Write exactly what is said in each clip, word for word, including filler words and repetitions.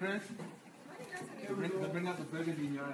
Chris, to bring, to bring out the burgundy in your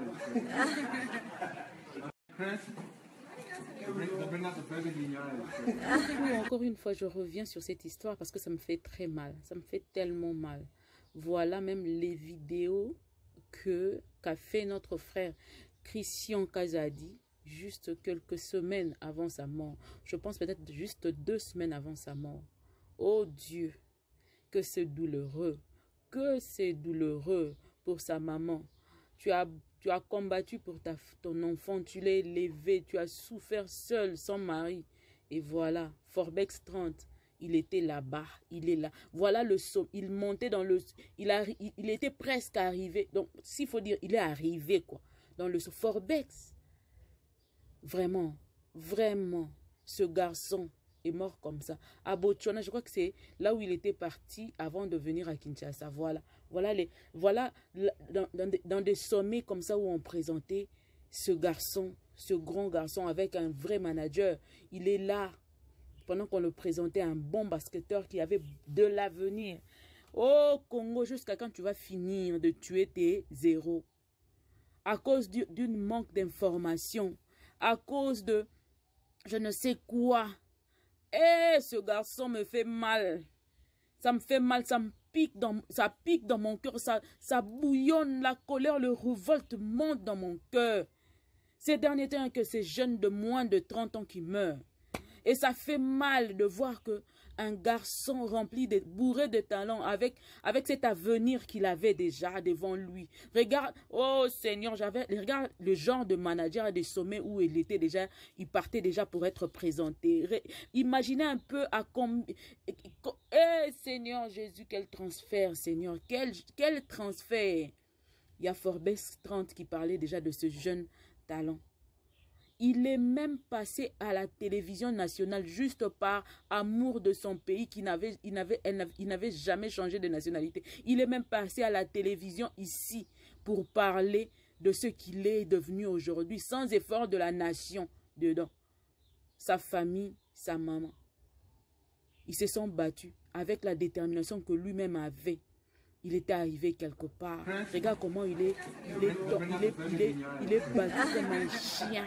eyes. Chris, to bring, to bring out the burgundy in your eyes. Oui, encore une fois, je reviens sur cette histoire parce que ça me fait très mal. Ça me fait tellement mal. Voilà même les vidéos que qu'a fait notre frère Christian Kazadi juste quelques semaines avant sa mort. Je pense peut-être juste deux semaines avant sa mort. Oh Dieu, que c'est douloureux. Que c'est douloureux pour sa maman. Tu as, tu as combattu pour ta, ton enfant, tu l'as élevé, tu as souffert seul, sans mari. Et voilà, Forbex trente, il était là-bas, il est là. Voilà le saut, il montait dans le... Il, a, il, il était presque arrivé. Donc, s'il faut dire, il est arrivé, quoi. Dans le saut. Forbex, vraiment, vraiment, ce garçon est mort comme ça. À Botswana, je crois que c'est là où il était parti avant de venir à Kinshasa. Voilà, voilà, les, voilà dans, dans, des, dans des sommets comme ça où on présentait ce garçon, ce grand garçon avec un vrai manager. Il est là, pendant qu'on le présentait, un bon basketteur qui avait de l'avenir. Au Congo, jusqu'à quand tu vas finir de tuer tes zéros? À cause d'une manque d'information, à cause de je ne sais quoi. Eh, ce garçon me fait mal. Ça me fait mal, ça me pique dans, ça pique dans mon cœur, ça, ça bouillonne, la colère, le révolte monte dans mon cœur. Ces derniers temps que ces jeunes de moins de trente ans qui meurent. Et ça fait mal de voir que un garçon rempli de bourré de talent avec avec cet avenir qu'il avait déjà devant lui. Regarde, oh Seigneur, j'avais regarde le genre de manager à des sommets où il était déjà, il partait déjà pour être présenté. Ré, imaginez un peu à combien. Eh Seigneur Jésus, quel transfert, Seigneur, quel quel transfert. Il y a Forbes trente qui parlait déjà de ce jeune talent. Il est même passé à la télévision nationale juste par amour de son pays, qui n'avait, il n'avait, il n'avait jamais changé de nationalité. Il est même passé à la télévision ici pour parler de ce qu'il est devenu aujourd'hui, sans effort de la nation dedans. Sa famille, sa maman. Ils se sont battus avec la détermination que lui-même avait. Il était arrivé quelque part. Regarde comment il est, il est, il est, il est, il est battu comme un chien.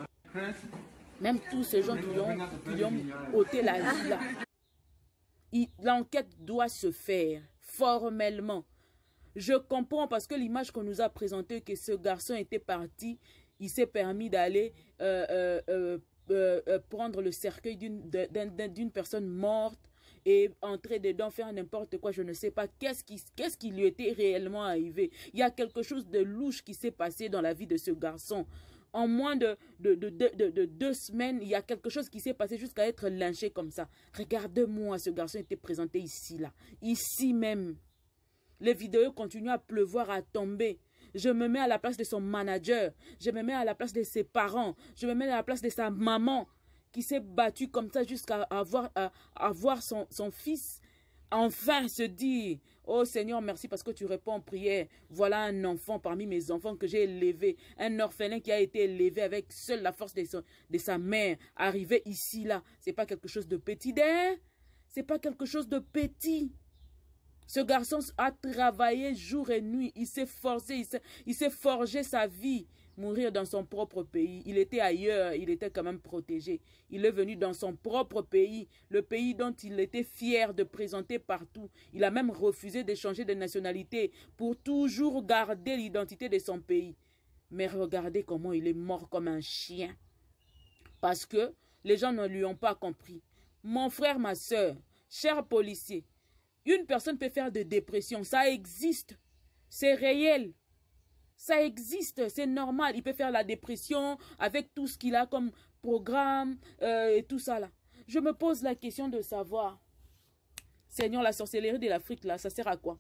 Même tous ces gens qui lui ont, qui lui ont ôté la vie là. L'enquête doit se faire formellement. Je comprends parce que l'image qu'on nous a présentée, que ce garçon était parti, il s'est permis d'aller euh, euh, euh, euh, euh, prendre le cercueil d'une d'une personne morte et entrer dedans, faire n'importe quoi, je ne sais pas. Qu'est-ce qui, qu'est-ce qui lui était réellement arrivé? Il y a quelque chose de louche qui s'est passé dans la vie de ce garçon. En moins de, de, de, de, de, de deux semaines, il y a quelque chose qui s'est passé jusqu'à être lynché comme ça. Regardez-moi, ce garçon était présenté ici, là. Ici même. Les vidéos continuent à pleuvoir, à tomber. Je me mets à la place de son manager. Je me mets à la place de ses parents. Je me mets à la place de sa maman qui s'est battue comme ça jusqu'à avoir, à, à voir son, son fils enfin se dire, oh Seigneur, merci parce que tu réponds en prière. Voilà un enfant parmi mes enfants que j'ai élevé. Un orphelin qui a été élevé avec seule la force de, son, de sa mère. Arrivé ici, là. C'est pas quelque chose de petit d'air. C'est pas quelque chose de petit. Ce garçon a travaillé jour et nuit. Il s'est forcé, il s'est forgé sa vie. Mourir dans son propre pays. Il était ailleurs, il était quand même protégé. Il est venu dans son propre pays, le pays dont il était fier de présenter partout. Il a même refusé de changer de nationalité pour toujours garder l'identité de son pays. Mais regardez comment il est mort comme un chien. Parce que les gens ne lui ont pas compris. Mon frère, ma soeur, cher policier, une personne peut faire de dépression, ça existe, c'est réel. Ça existe, c'est normal. Il peut faire la dépression avec tout ce qu'il a comme programme euh, et tout ça là. Je me pose la question de savoir, Seigneur, la sorcellerie de l'Afrique là, ça sert à quoi?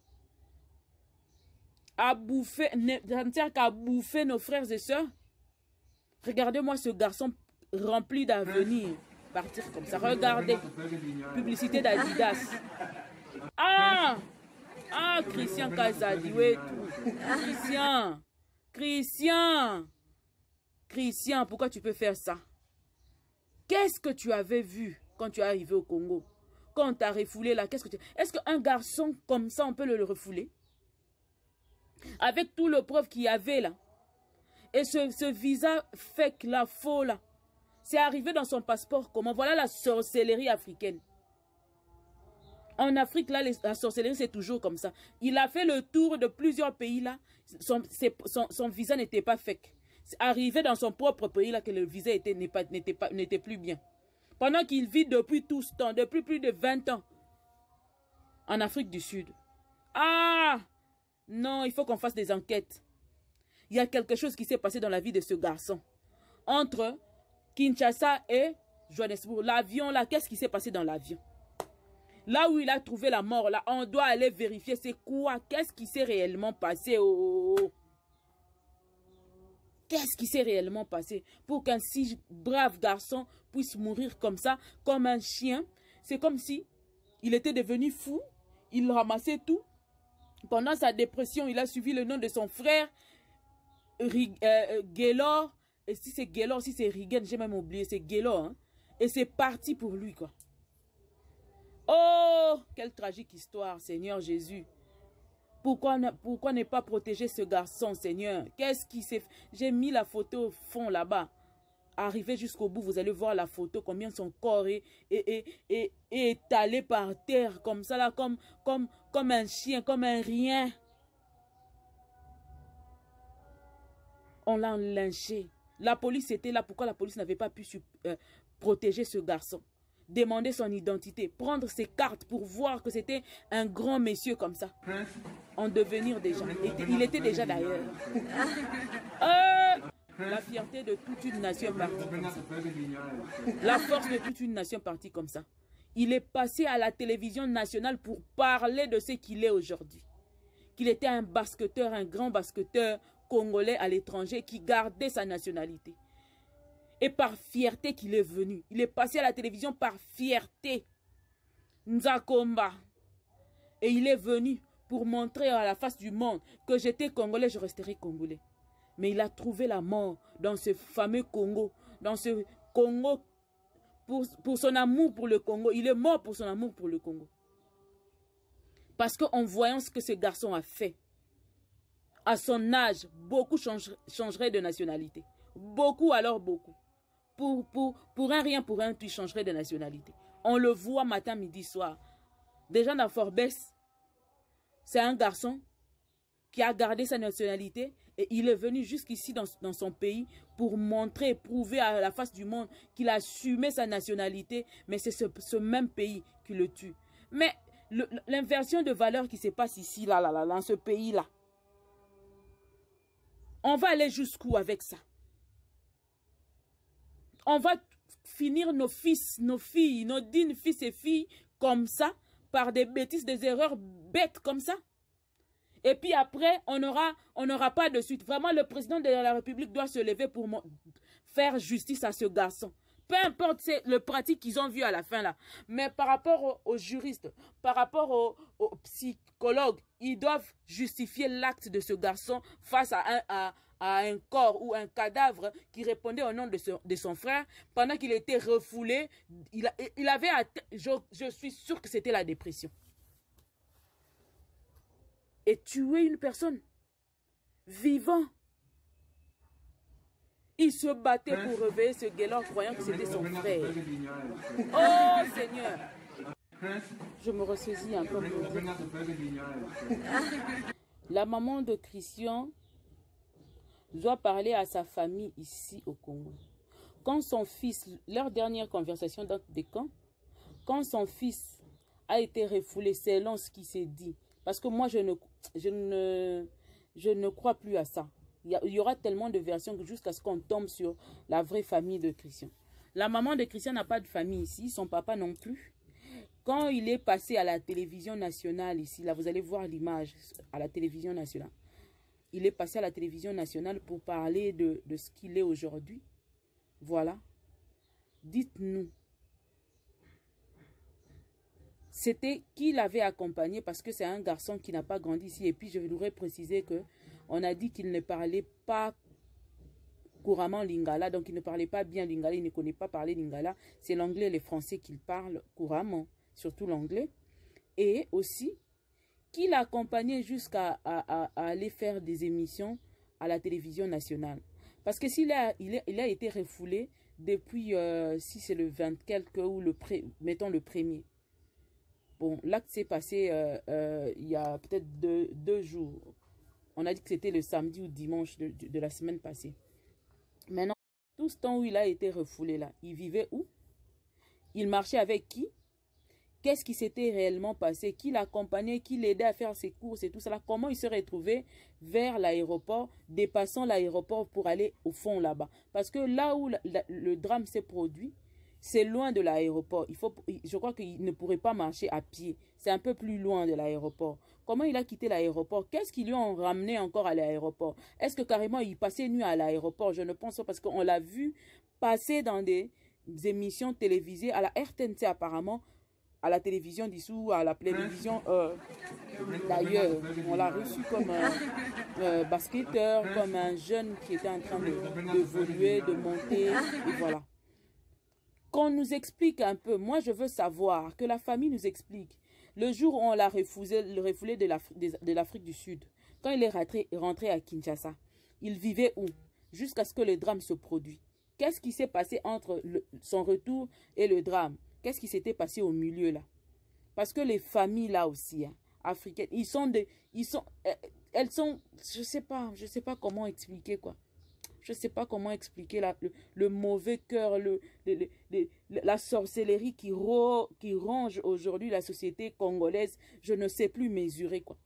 À bouffer, ça ne sert qu'à bouffer nos frères et sœurs. Regardez-moi ce garçon rempli d'avenir. Partir comme ça. Regardez. Publicité d'Adidas. Ah! Ah, Christian Kazadi, oui, tout. Christian. Christian. Christian, pourquoi tu peux faire ça? Qu'est-ce que tu avais vu quand tu es arrivé au Congo? Quand on t'a refoulé là, qu'est-ce que tu... Est-ce qu'un garçon comme ça, on peut le, le refouler? Avec tout le preuve qu'il y avait là. Et ce, ce visa fake là, faux là, c'est arrivé dans son passeport comment? Voilà la sorcellerie africaine. En Afrique, là, les, la sorcellerie, c'est toujours comme ça. Il a fait le tour de plusieurs pays là. Son, son, son visa n'était pas fake. C'est arrivé dans son propre pays là que le visa n'était pas, n'était pas, n'était plus bien. Pendant qu'il vit depuis tout ce temps, depuis plus de vingt ans, en Afrique du Sud. Ah! Non, il faut qu'on fasse des enquêtes. Il y a quelque chose qui s'est passé dans la vie de ce garçon. Entre Kinshasa et Johannesburg. L'avion là, qu'est-ce qui s'est passé dans l'avion? Là où il a trouvé la mort, là, on doit aller vérifier c'est quoi? Qu'est-ce qui s'est réellement passé? Oh, oh, oh. Qu'est-ce qui s'est réellement passé pour qu'un si brave garçon puisse mourir comme ça, comme un chien? C'est comme si il était devenu fou, il ramassait tout. Pendant sa dépression, il a suivi le nom de son frère, Rig, euh, Gaylor. Et si c'est Gaylor, si c'est Rigen, j'ai même oublié, c'est Gaylor. Hein? Et c'est parti pour lui, quoi. Oh, quelle tragique histoire, Seigneur Jésus. Pourquoi ne, pourquoi ne pas protéger ce garçon, Seigneur? Qu'est-ce qui s'est fait? J'ai mis la photo au fond là-bas. Arrivé jusqu'au bout, vous allez voir la photo, combien son corps est, est, est, est, est étalé par terre, comme ça, là, comme, comme, comme un chien, comme un rien. On l'a lynché. La police était là. Pourquoi la police n'avait pas pu euh, protéger ce garçon? Demander son identité, prendre ses cartes pour voir que c'était un grand monsieur comme ça. En devenir déjà. Et, il était déjà d'ailleurs. euh, la fierté de toute une nation partie comme ça. La force de toute une nation partie comme ça. Il est passé à la télévision nationale pour parler de ce qu'il est aujourd'hui. Qu'il était un basketteur, un grand basketteur congolais à l'étranger qui gardait sa nationalité. Et par fierté qu'il est venu. Il est passé à la télévision par fierté. Nzakomba. Et il est venu pour montrer à la face du monde que j'étais congolais, je resterai congolais. Mais il a trouvé la mort dans ce fameux Congo. Dans ce Congo, pour, pour son amour pour le Congo. Il est mort pour son amour pour le Congo. Parce qu'en voyant ce que ce garçon a fait, à son âge, beaucoup changeraient de nationalité. Beaucoup, alors beaucoup. Pour, pour, pour un rien, pour un, tu changerais de nationalité. On le voit matin, midi, soir. Déjà dans Forbes, c'est un garçon qui a gardé sa nationalité et il est venu jusqu'ici dans, dans son pays pour montrer, prouver à la face du monde qu'il a assumé sa nationalité, mais c'est ce, ce même pays qui le tue. Mais l'inversion de valeur qui se passe ici, là, là, là, dans ce pays-là, on va aller jusqu'où avec ça? On va finir nos fils, nos filles, nos dignes fils et filles comme ça, par des bêtises, des erreurs bêtes comme ça. Et puis après, on n'aura on n'aura pas de suite. Vraiment, le président de la République doit se lever pour faire justice à ce garçon. Peu importe le pratique qu'ils ont vu à la fin là. Mais par rapport aux, aux juristes, par rapport aux, aux psychologues, ils doivent justifier l'acte de ce garçon face à un, à, à un corps ou un cadavre qui répondait au nom de, ce, de son frère. Pendant qu'il était refoulé, il, a, il avait je, je suis sûr que c'était la dépression. Et tuer une personne vivant. Il se battait pour réveiller ce Gaylor croyant que c'était son frère. Oh Seigneur! Je me ressaisis encore pour dire. La maman de Christian doit parler à sa famille ici au Congo. Quand son fils, leur dernière conversation dans des camps, quand son fils a été refoulé, selon ce qui s'est dit, parce que moi je ne, je ne, je ne crois plus à ça. Il y aura tellement de versions jusqu'à ce qu'on tombe sur la vraie famille de Christian. La maman de Christian n'a pas de famille ici, son papa non plus. Quand il est passé à la télévision nationale ici, là vous allez voir l'image à la télévision nationale. Il est passé à la télévision nationale pour parler de, de ce qu'il est aujourd'hui. Voilà. Dites-nous. C'était qui l'avait accompagné parce que c'est un garçon qui n'a pas grandi ici. Et puis je voudrais préciser que on a dit qu'il ne parlait pas couramment lingala, donc il ne parlait pas bien lingala, il ne connaît pas parler lingala. C'est l'anglais et le français qu'il parle couramment, surtout l'anglais. Et aussi qui l'accompagnait jusqu'à à, à, à aller faire des émissions à la télévision nationale. Parce que s'il a, il a, il a été refoulé depuis, euh, si c'est le vingt quelque ou le, pré, mettons le premier. Bon, l'acte s'est passé euh, euh, il y a peut-être deux, deux jours. On a dit que c'était le samedi ou dimanche de, de, de la semaine passée. Maintenant, tout ce temps où il a été refoulé là, il vivait où? Il marchait avec qui? Qu'est-ce qui s'était réellement passé? Qui l'accompagnait? Qui l'aidait à faire ses courses et tout ça? Comment il se retrouvait vers l'aéroport, dépassant l'aéroport pour aller au fond là-bas? Parce que là où la, la, le drame s'est produit, c'est loin de l'aéroport. Il faut, je crois qu'il ne pourrait pas marcher à pied. C'est un peu plus loin de l'aéroport. Comment il a quitté l'aéroport? Qu'est-ce qui lui ont ramené encore à l'aéroport? Est-ce que carrément il passait nuit à l'aéroport? Je ne pense pas, parce qu'on l'a vu passer dans des émissions télévisées à la R T N C apparemment, à la télévision dissous, à la télévision euh, d'ailleurs. On l'a reçu comme un euh, basketteur, comme un jeune qui était en train d'évoluer, de, de monter, et voilà. Qu'on nous explique un peu. Moi, je veux savoir, que la famille nous explique. Le jour où on l'a refoulé, le refoulé de l'Afrique du Sud, quand il est rentré, rentré à Kinshasa, il vivait où? Jusqu'à ce que le drame se produise. Qu'est-ce qui s'est passé entre le, son retour et le drame? Qu'est-ce qui s'était passé au milieu là? Parce que les familles là aussi, hein, africaines, ils sont des, ils sont, elles sont, je sais pas, je sais pas comment expliquer quoi. Je sais pas comment expliquer la, le, le mauvais cœur, le, le, le, le, la sorcellerie qui, ro, qui ronge aujourd'hui la société congolaise. Je ne sais plus mesurer quoi.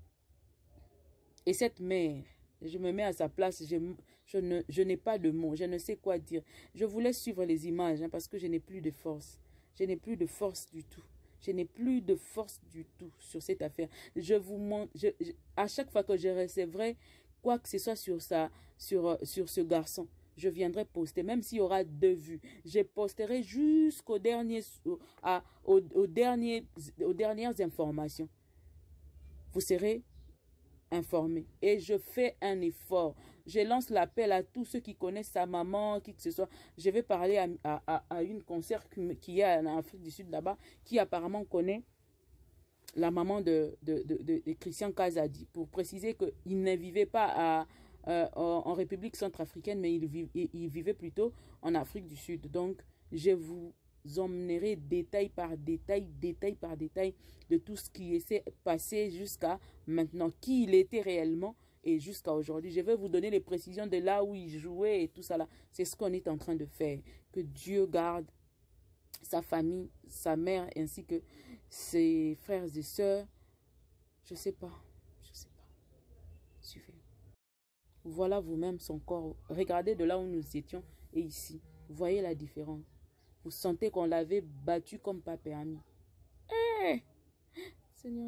Et cette mère, je me mets à sa place, je, je ne, je n'ai pas de mots, je ne sais quoi dire. Je voulais suivre les images hein, parce que je n'ai plus de force. Je n'ai plus de force du tout. Je n'ai plus de force du tout sur cette affaire. Je vous montre, je, je, à chaque fois que je recevrai quoi que ce soit sur, ça, sur, sur ce garçon, je viendrai poster, même s'il y aura deux vues. Je posterai jusqu'au dernier, à, au, au dernier, aux dernières informations. Vous serez informés. Et je fais un effort. Je lance l'appel à tous ceux qui connaissent sa maman, qui que ce soit. Je vais parler à, à, à une concert qui est en Afrique du Sud là-bas, qui apparemment connaît la maman de, de, de, de, de Christian Kazadi, pour préciser qu'il ne vivait pas à, euh, en, en République centrafricaine, mais il, viv, il, il vivait plutôt en Afrique du Sud. Donc, je vous emmènerai détail par détail, détail par détail de tout ce qui s'est passé jusqu'à maintenant, qui il était réellement et jusqu'à aujourd'hui. Je vais vous donner les précisions de là où il jouait et tout ça là. C'est ce qu'on est en train de faire. Que Dieu garde sa famille, sa mère ainsi que ses frères et sœurs. Je sais pas, je sais pas. Suivez. Voilà vous-même son corps. Regardez de là où nous étions et ici. Vous voyez la différence. Vous sentez qu'on l'avait battu comme pas permis. Eh, Seigneur.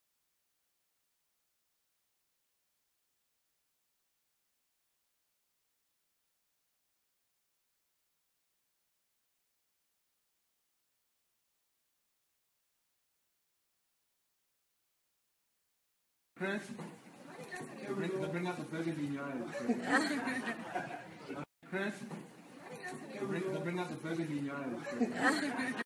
Chris, they bring, they bring out the burgundy in your eyes. Chris, they bring, they bring out the burgundy in your eyes.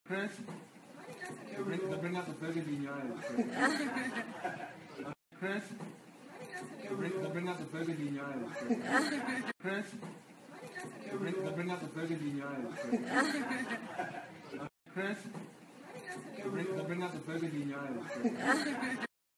Chris, they bring, they bring out the burgundy in your eyes. Chris, they bring, they bring out the burgundy in your eyes. Chris, they bring, they bring out the burgundy in your eyes. Chris, they bring, they bring out the burgundy in your eyes.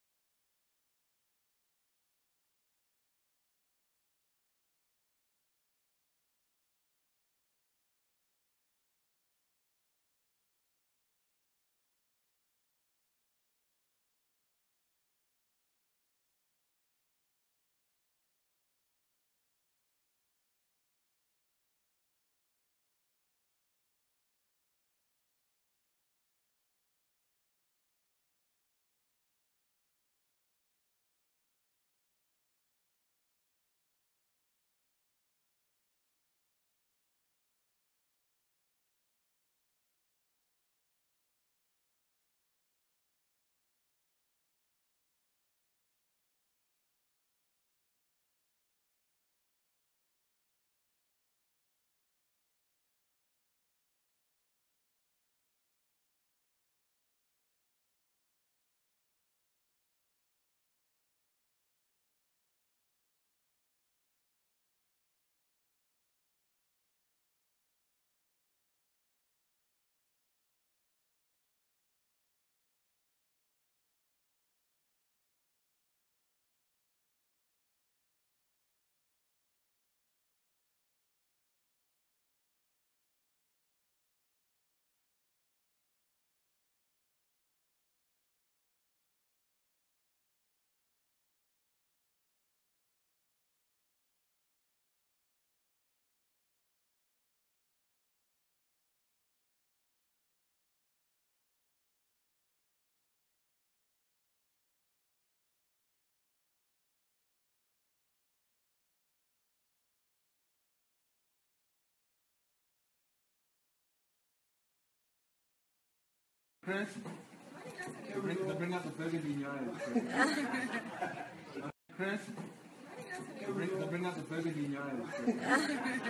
Chris, they bring, they bring out the burgundy in your eyes. Chris, they bring, they bring out the burgundy in your eyes.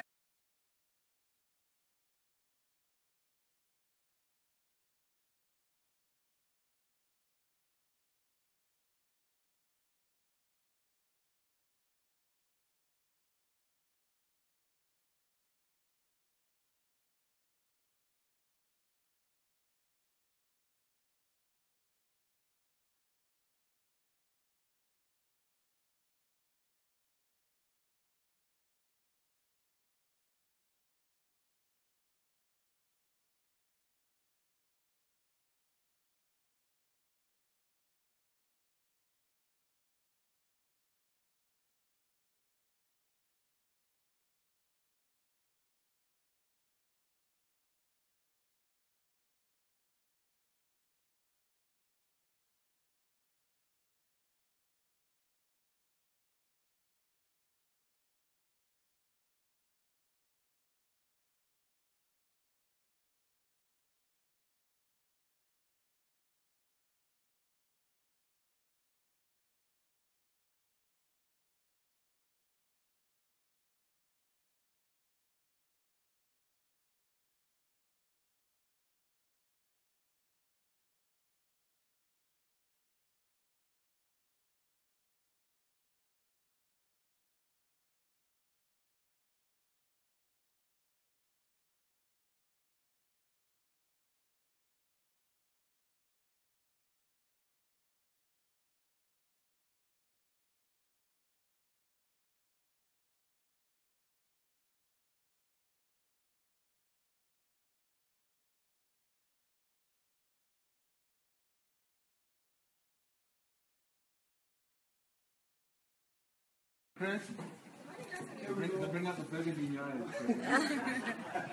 Chris, they bring, they bring out the burgundy in your eyes.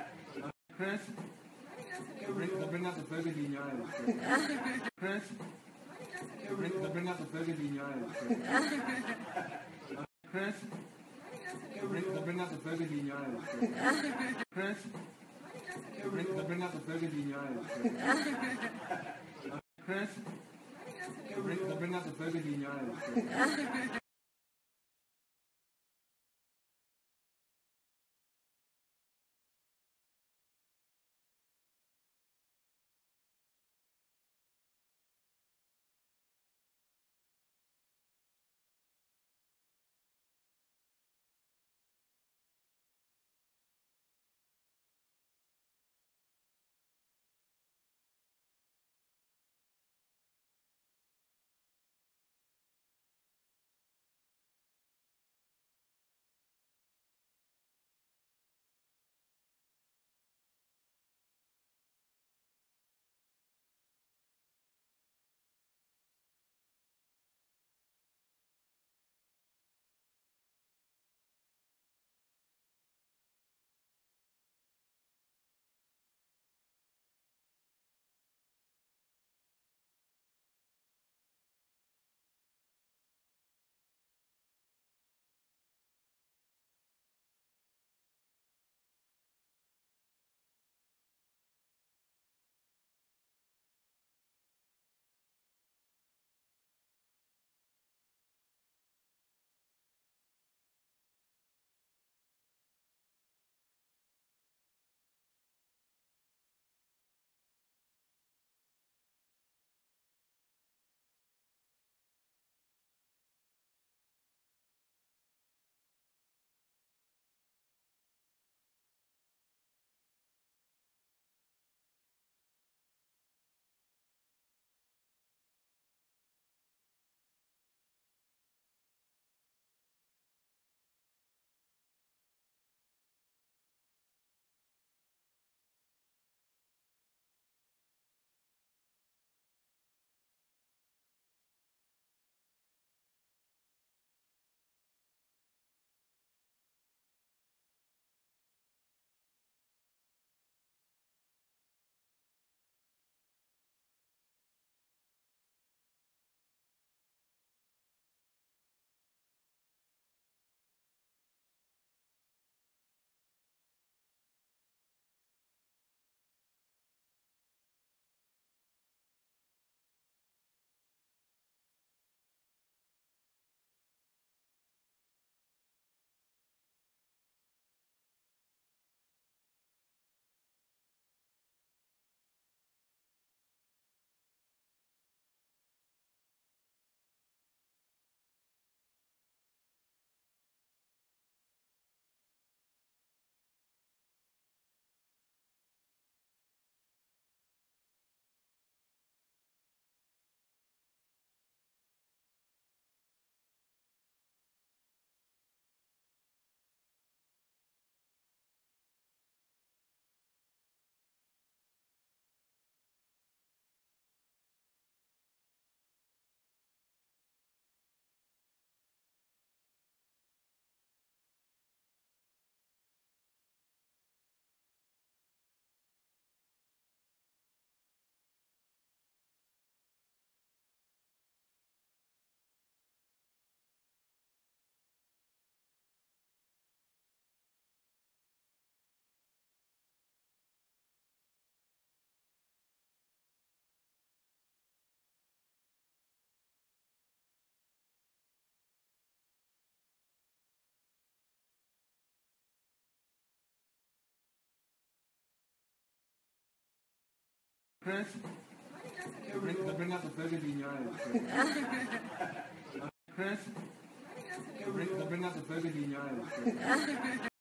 Chris, they bring, they bring out the burgundy in your eyes. Chris, they bring, they bring out the burgundy in your eyes. Chris, they bring, they bring out the burgundy in your eyes. Chris, they bring, they bring out the burgundy in your eyes. Chris, they bring, they bring out the burgundy in your eyes. Chris, they bring, they bring out the burgundy in your eyes. Chris, they bring, they bring out the burgundy in your eyes.